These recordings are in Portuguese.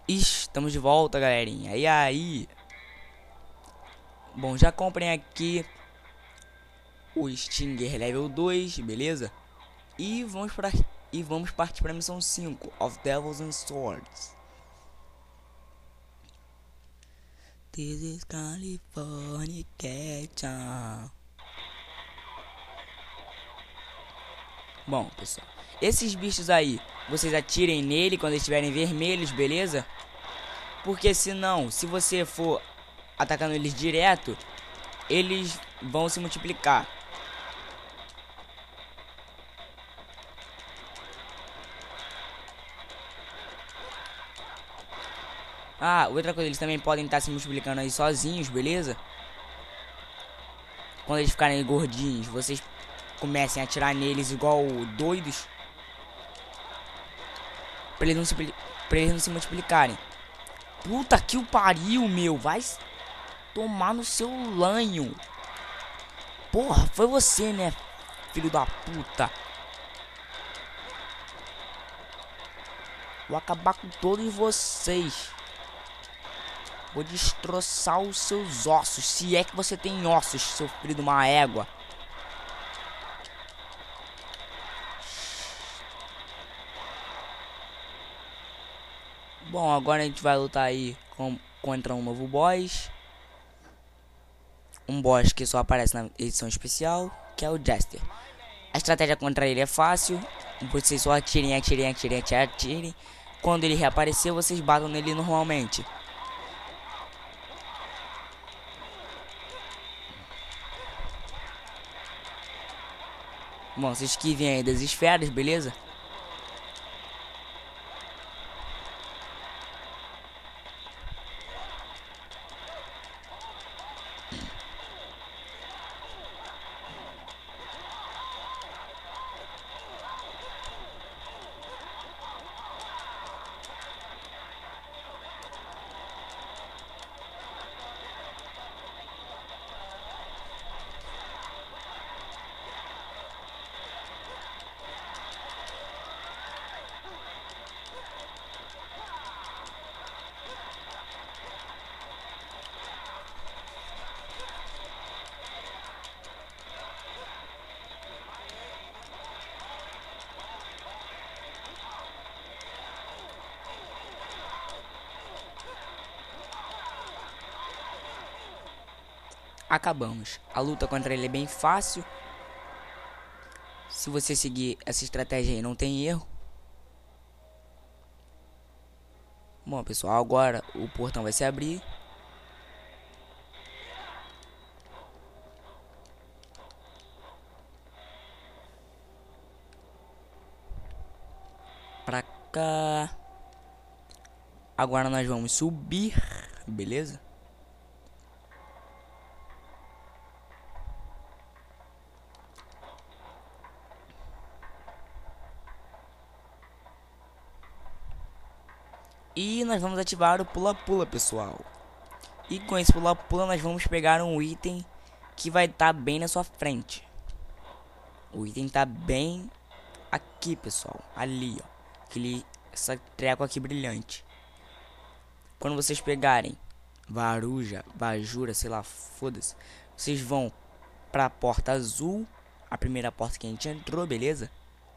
Estamos de volta, galerinha. E aí? Bom, já comprem aqui o Stinger Level 2, beleza? E vamos partir para a missão 5 of Devils and Swords. This is Californication. Bom, pessoal, esses bichos aí, vocês atirem nele quando eles estiverem vermelhos, beleza? Porque senão, se você for atacando eles direto, eles vão se multiplicar. Ah, outra coisa, eles também podem estar se multiplicando aí sozinhos, beleza? Quando eles ficarem gordinhos, vocês comecem a atirar neles igual doidos. Pra eles não se multiplicarem. Puta que o pariu, meu. Vai tomar no seu lanho. Porra, foi você, né, filho da puta. Vou acabar com todos vocês. Vou destroçar os seus ossos. Se é que você tem ossos, seu filho de uma égua. Bom, agora a gente vai lutar aí contra um novo boss. Um boss que só aparece na edição especial, que é o Jester. A estratégia contra ele é fácil. Vocês só atirem. Quando ele reaparecer, vocês batam nele normalmente. Bom, vocês esquivem aí das esferas, beleza? Acabamos. A luta contra ele é bem fácil. Se você seguir essa estratégia aí, não tem erro. Bom, pessoal, agora o portão vai se abrir. Pra cá. Agora nós vamos subir, beleza? E nós vamos ativar o pula-pula, pessoal. E com esse pula-pula nós vamos pegar um item que vai estar bem na sua frente. O item tá bem aqui, pessoal. Ali, ó. Essa treco aqui brilhante. Quando vocês pegarem Varuja, Vajura, sei lá, foda-se. Vocês vão pra porta azul. A primeira porta que a gente entrou, beleza?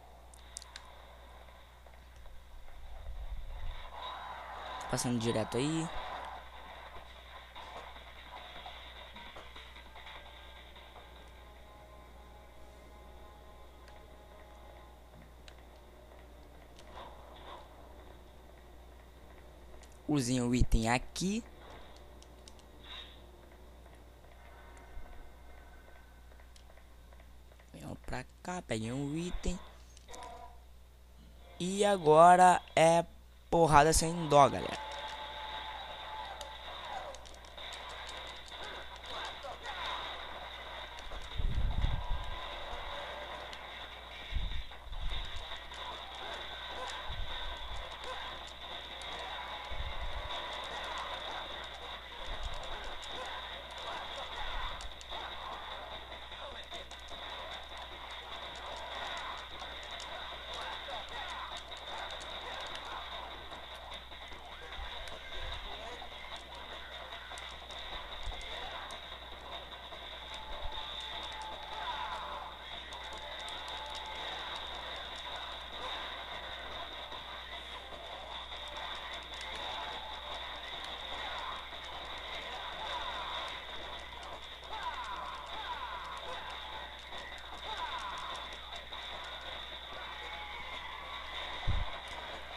Passando direto aí. Usem o item aqui. Venham pra cá, peguem o item. E agora é porrada sem dó, galera.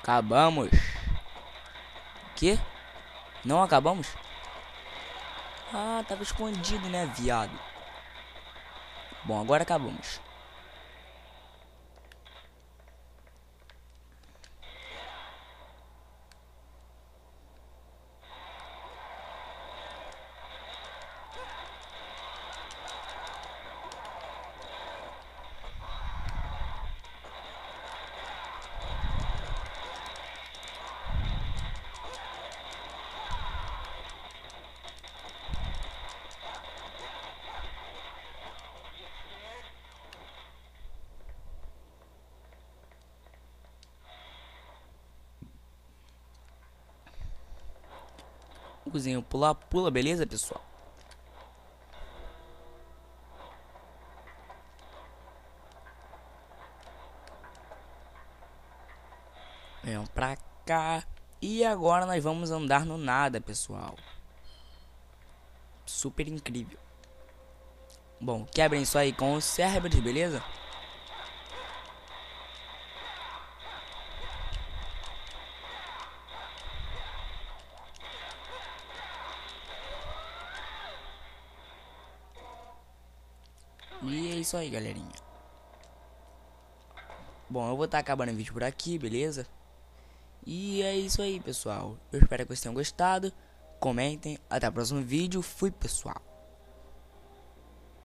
Acabamos. Que? Não acabamos? Ah, tava escondido, né, viado? Bom, agora acabamos. Cozinho pula, beleza, pessoal? Venham pra cá. E agora nós vamos andar no nada, pessoal. Super incrível. Bom, quebrem isso aí com os cérebros, beleza? E é isso aí, galerinha. Bom, eu vou estar acabando o vídeo por aqui, beleza? E é isso aí, pessoal. Eu espero que vocês tenham gostado. Comentem. Até o próximo vídeo. Fui, pessoal.